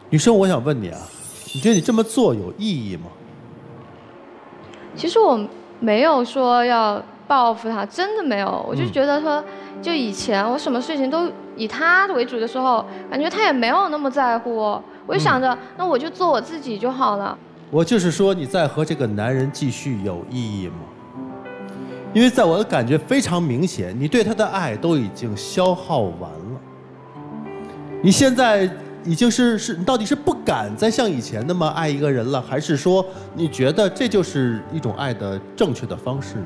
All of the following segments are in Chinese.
女生，我想问你啊，你觉得你这么做有意义吗？ 其实我没有说要报复他，真的没有。我就觉得说，就以前我什么事情都以他为主的时候，感觉他也没有那么在乎我。我就想着，那我就做我自己就好了。 我就是说，你在和这个男人继续有意义吗？因为在我的感觉非常明显，你对他的爱都已经消耗完了。你现在已经你到底是不敢再像以前那么爱一个人了，还是说你觉得这就是一种爱的正确的方式呢？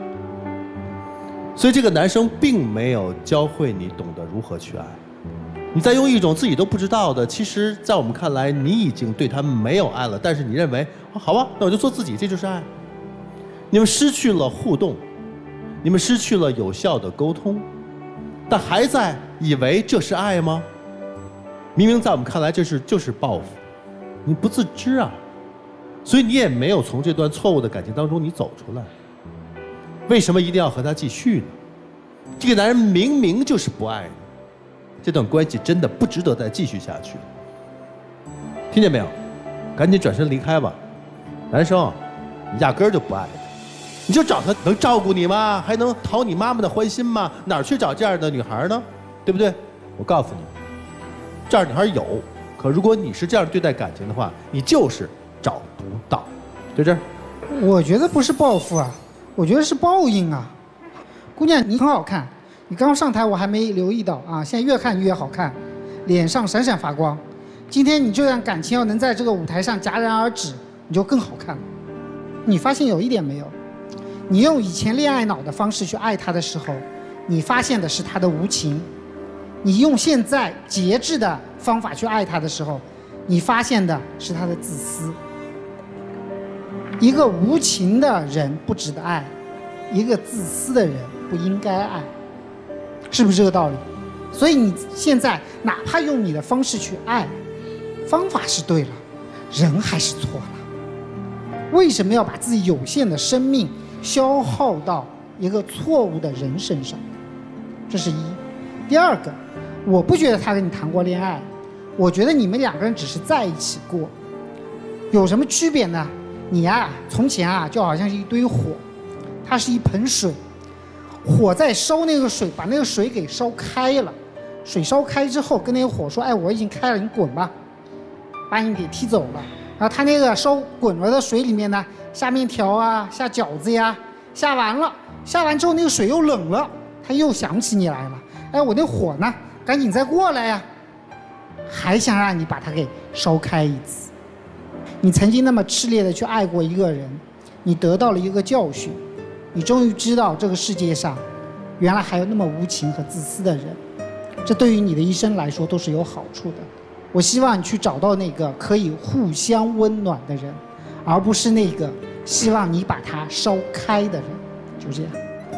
所以这个男生并没有教会你懂得如何去爱，你在用一种自己都不知道的，其实在我们看来你已经对他没有爱了，但是你认为好吧，那我就做自己，这就是爱。你们失去了互动，你们失去了有效的沟通，但还在以为这是爱吗？明明在我们看来就是报复，你不自知啊，所以你也没有从这段错误的感情当中你走出来。为什么一定要和他继续呢？这个男人明明就是不爱你，这段关系真的不值得再继续下去。听见没有？赶紧转身离开吧。男生，你压根儿就不爱他，你就找他能照顾你吗？还能讨你妈妈的欢心吗？哪儿去找这样的女孩呢？对不对？我告诉你，这样的女孩有，可如果你是这样对待感情的话，你就是找不到。就这儿。 我觉得不是报复啊，我觉得是报应啊。姑娘，你很好看，你刚上台我还没留意到啊，现在越看越好看，脸上闪闪发光。今天你这段感情要能在这个舞台上戛然而止，你就更好看了。你发现有一点没有？你用以前恋爱脑的方式去爱他的时候，你发现的是他的无情；你用现在节制的方法去爱他的时候，你发现的是他的自私。一个无情的人不值得爱，一个自私的人不应该爱，是不是这个道理？所以你现在哪怕用你的方式去爱，方法是对了，人还是错了。为什么要把自己有限的生命消耗到一个错误的人身上？这是一。第二个，我不觉得他跟你谈过恋爱，我觉得你们两个人只是在一起过，有什么区别呢？你啊，从前啊就好像是一堆火，它是一盆水，火在烧那个水，把那个水给烧开了，水烧开之后跟那个火说，哎，我已经开了，你滚吧，把你给踢走了。然后他那个烧滚了的水里面呢，下面条啊，下饺子呀，下完了，下完之后那个水又冷了，他又想起你来了，哎，我那火呢，赶紧再过来呀，还想让你把它给烧开一次。你曾经那么炽烈的去爱过一个人，你得到了一个教训，你终于知道这个世界上原来还有那么无情和自私的人，这对于你的一生来说都是有好处的。我希望你去找到那个可以互相温暖的人，而不是那个希望你把它烧开的人。就这样。